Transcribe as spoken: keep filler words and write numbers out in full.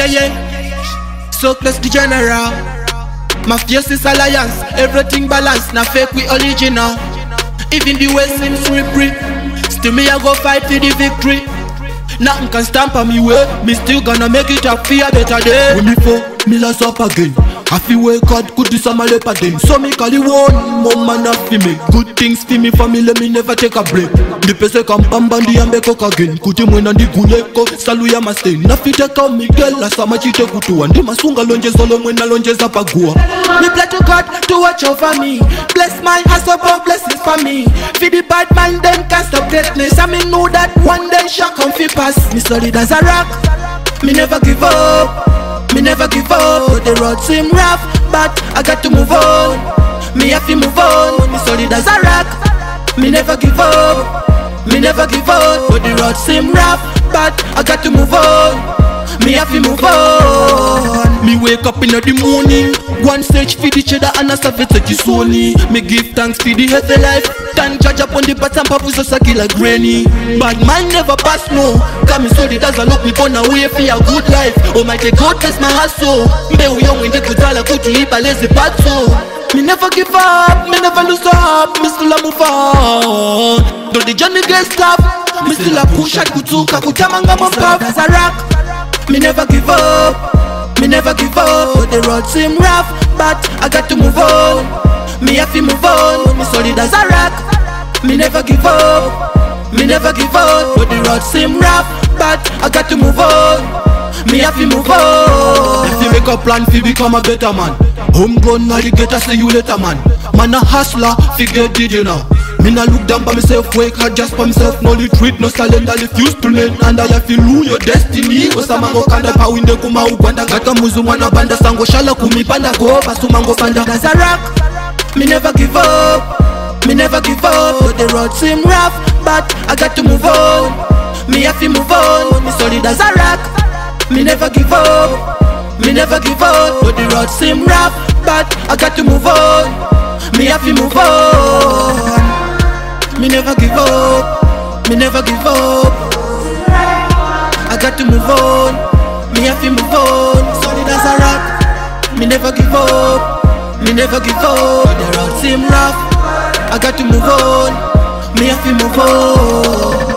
Yeah, yeah. Socrates the general. My fiercest alliance, everything balanced. Now fake we original. Even the way seems free. Still me I go fight for the victory. Nothing can stamp on me way. Me still gonna make it a fear better day. When me fall, me last up again. I feel way God could do some leper then. So me call it one more man up for me. Good things for me family, me never take a break. The pese come pambandi and make up again. Kuti mwena ndi guleko, salu ya mastay. Na fite ka Miguel, la sama chite kutu. Andi masunga lonje solo mwena lonje zapagua. Me pray to God to watch over me. Bless my house above blessings for me. For the bad man then cast up greatness. I me know that one day shall come fi pass. Me solid as a rock, me never give up. Me never give up. The road seem rough, but I got to move on. Me have to move on. Me solid as a rock, me never give up. Me never give up. The road seem rough, but I got to move on. Me have to move on. Me wake up in the morning, one stage for the cheddar and a savage Sony. Me give thanks for the healthy life. Thank judge upon the bottom, papu so saki like granny. But mine never pass no. Come so the does a look me on a way for a good life. Oh my God, bless my hustle. Me we young in the good all I could eat a lazy part so. Me never give up, me never lose hope. Me still a move on. Though the journey gets tough, me still a push at kutuka kutamanga mamba as a rock. Me never give up. Me never give up. The road seem rough, but I got to move on. Me have to move on. Me solid as a rock. Me never give up. Me never give up. The road seem rough, but I got to move on. Me have to move on. If you make a plan to become a better man, homegrown alligator say you later man. Man a hustler, figure did you know. Me nah look down by myself, wake hard just for myself. No retreat, no silent, I refuse to learn. And I feel lose your destiny. Osama go kanda pa winde kuma uganda. Gata muzu mwana banda sango shala kumi panda go basu mango panda. As a rock, me never give up. Me never give up. The road seem rough, but I got to move on. Me have to move on. Me solid as a rock. Me never give up. Me never give up. The road seem rough, but I got to move on. Me have to move on. Me never give up, me never give up. I got to move on, me have to move on. Solid as a rock, me never give up, me never give up. The road seem rough, I got to move on, me have to move on.